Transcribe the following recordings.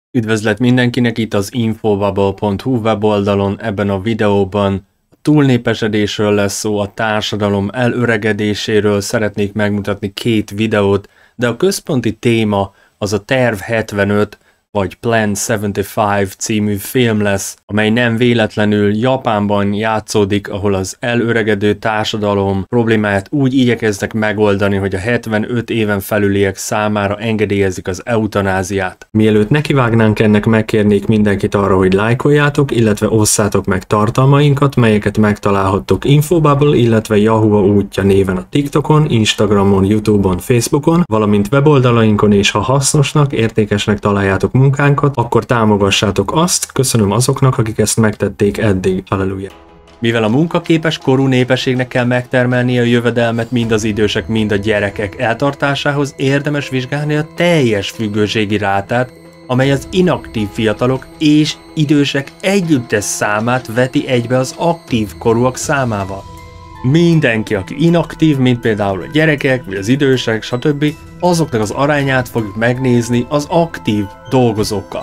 Üdvözlet mindenkinek itt az infobubble.hu weboldalon. Ebben a videóban a túlnépesedésről lesz szó, a társadalom elöregedéséről szeretnék megmutatni két videót, de a központi téma az a Terv 75 vagy Plan 75 című film lesz, amely nem véletlenül Japánban játszódik, ahol az elöregedő társadalom problémáját úgy igyekeznek megoldani, hogy a 75 éven felüliek számára engedélyezik az eutanáziát. Mielőtt nekivágnánk ennek, megkérnék mindenkit arra, hogy lájkoljátok, illetve osszátok meg tartalmainkat, melyeket megtalálhattok Infobubble, illetve Yahoo útja néven a TikTokon, Instagramon, YouTube-on, Facebookon, valamint weboldalainkon, és ha hasznosnak, értékesnek találjátok munkánkat, akkor támogassátok azt. Köszönöm azoknak, akik ezt megtették eddig. Halleluja! Mivel a munkaképes korú népességnek kell megtermelni a jövedelmet mind az idősek, mind a gyerekek eltartásához, érdemes vizsgálni a teljes függőségi rátát, amely az inaktív fiatalok és idősek együttes számát veti egybe az aktív korúak számával. Mindenki, aki inaktív, mint például a gyerekek, vagy az idősek, stb., azoknak az arányát fogjuk megnézni az aktív dolgozókkal.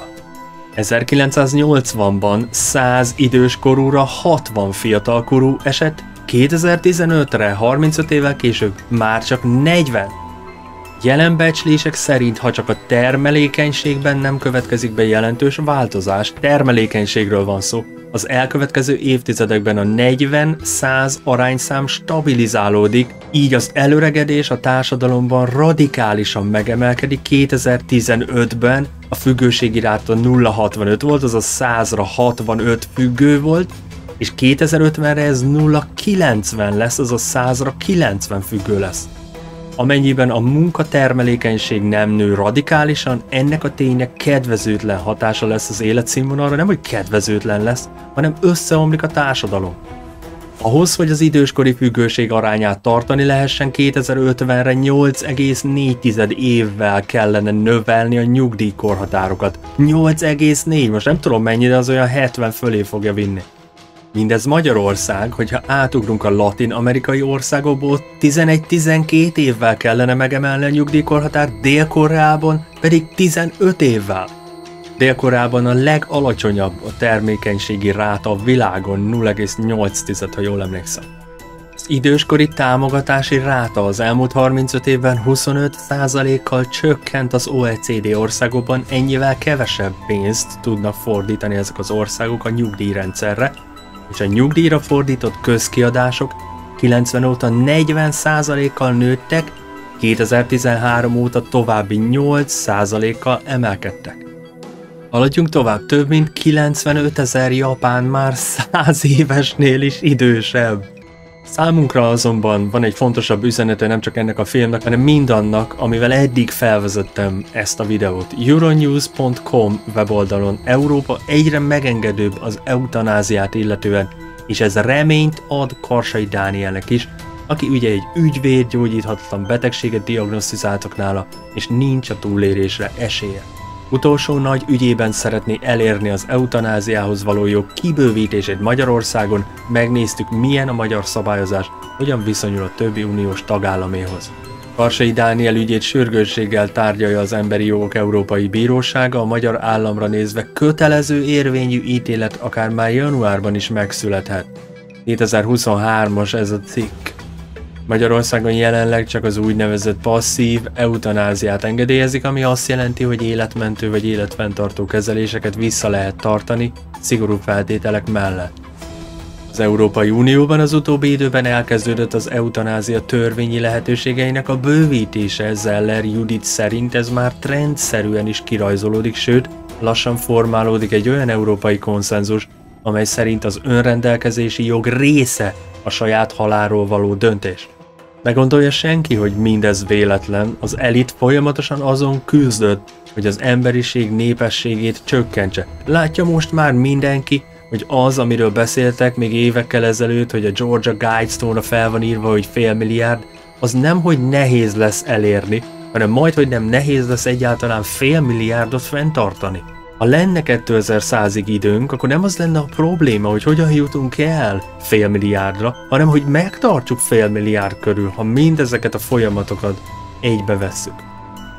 1980-ban 100 időskorúra 60 fiatalkorú esett, 2015-re 35 évvel később már csak 40. Jelen becslések szerint, ha csak a termelékenységben nem következik be jelentős változás, termelékenységről van szó, az elkövetkező évtizedekben a 40-100 arányszám stabilizálódik, így az elöregedés a társadalomban radikálisan megemelkedik. 2015-ben a függőségi ráta 0,65 volt, azaz 100-ra 65 függő volt, és 2050-re ez 0,90 lesz, azaz 100-ra 90 függő lesz. Amennyiben a munkatermelékenység nem nő radikálisan, ennek a ténynek kedvezőtlen hatása lesz az életszínvonalra, nem hogy kedvezőtlen lesz, hanem összeomlik a társadalom. Ahhoz, hogy az időskori függőség arányát tartani lehessen, 2050-re 8,4 évvel kellene növelni a nyugdíjkorhatárokat. 8,4, most nem tudom mennyi, de az olyan 70 fölé fogja vinni. Mindez Magyarország, hogyha átugrunk a latin-amerikai országokból, 11-12 évvel kellene megemelni a nyugdíjkorhatárt, Dél-Koreában pedig 15 évvel. Dél-Koreában a legalacsonyabb a termékenységi ráta a világon, 0,8, ha jól emlékszem. Az időskori támogatási ráta az elmúlt 35 évben 25%-kal csökkent az OECD országokban, ennyivel kevesebb pénzt tudnak fordítani ezek az országok a nyugdíjrendszerre, és a nyugdíjra fordított közkiadások 90 óta 40%-kal nőttek, 2013 óta további 8%-kal emelkedtek. Haladjunk tovább, több mint 95 000 japán már 100 évesnél is idősebb. Számunkra azonban van egy fontosabb üzenete nem csak ennek a filmnek, hanem mindannak, amivel eddig felvezettem ezt a videót. Euronews.com weboldalon Európa egyre megengedőbb az eutanáziát illetően, és ez reményt ad Karsai Dánielnek is, aki ugye egy ügyvéd, gyógyíthatatlan betegséget diagnosztizáltak nála, és nincs a túlélésre esélye. Utolsó nagy ügyében szeretné elérni az eutanáziához való jog kibővítését Magyarországon, megnéztük, milyen a magyar szabályozás, hogyan viszonyul a többi uniós tagállaméhoz. Karsai Dániel ügyét sürgősséggel tárgyalja az Emberi Jogok Európai Bírósága, a magyar államra nézve kötelező érvényű ítélet akár már januárban is megszülethet. 2023-as ez a cikk. Magyarországon jelenleg csak az úgynevezett passzív eutanáziát engedélyezik, ami azt jelenti, hogy életmentő vagy életfenntartó kezeléseket vissza lehet tartani szigorú feltételek mellett. Az Európai Unióban az utóbbi időben elkezdődött az eutanázia törvényi lehetőségeinek a bővítése, Zeller Judit szerint ez már trendszerűen is kirajzolódik, sőt, lassan formálódik egy olyan európai konszenzus, amely szerint az önrendelkezési jog része a saját halálról való döntés. Ne gondolja senki, hogy mindez véletlen, az elit folyamatosan azon küzdött, hogy az emberiség népességét csökkentse. Látja most már mindenki, hogy az, amiről beszéltek még évekkel ezelőtt, hogy a Georgia Guidestone-ra fel van írva, hogy 500 milliárd, az nem, hogy nehéz lesz elérni, hanem majd, hogy nem nehéz lesz egyáltalán 500 milliárdot fenntartani. Ha lenne 2100-ig időnk, akkor nem az lenne a probléma, hogy hogyan jutunk el 500 milliárdra, hanem hogy megtartsuk 500 milliárd körül, ha mindezeket a folyamatokat egybe vesszük.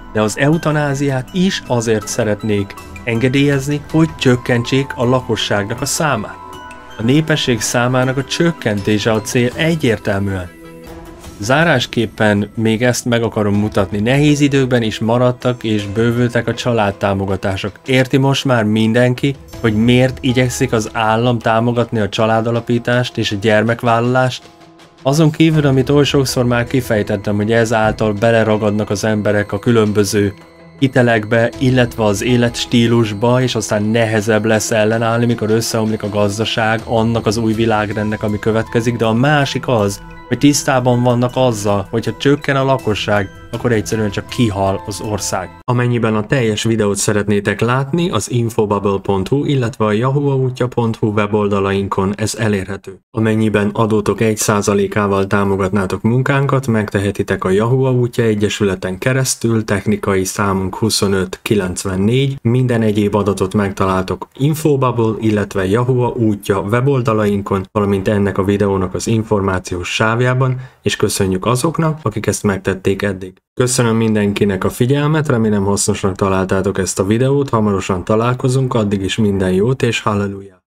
De az eutanáziát is azért szeretnék engedélyezni, hogy csökkentsék a lakosságnak a számát. A népesség számának a csökkentése a cél egyértelműen. Zárásképpen még ezt meg akarom mutatni. Nehéz időkben is maradtak és bővültek a családtámogatások. Érti most már mindenki, hogy miért igyekszik az állam támogatni a családalapítást és a gyermekvállalást? Azon kívül, amit oly sokszor már kifejtettem, hogy ezáltal beleragadnak az emberek a különböző hitelekbe, illetve az életstílusba, és aztán nehezebb lesz ellenállni, mikor összeomlik a gazdaság, annak az új világrendnek, ami következik, de a másik az, hogy tisztában vannak azzal, hogyha csökken a lakosság, akkor egyszerűen csak kihal az ország. Amennyiben a teljes videót szeretnétek látni, az infobubble.hu, illetve a yahuautya.hu weboldalainkon ez elérhető. Amennyiben adótok 1%-ával támogatnátok munkánkat, megtehetitek a Yahoo Útja Egyesületen keresztül, technikai számunk 2594, minden egyéb adatot megtaláltok Infobubble, illetve Yahoo Útja weboldalainkon, valamint ennek a videónak az információs sávjában, és köszönjük azoknak, akik ezt megtették eddig. Köszönöm mindenkinek a figyelmet, remélem hasznosnak találtátok ezt a videót, hamarosan találkozunk, addig is minden jót és halleluja!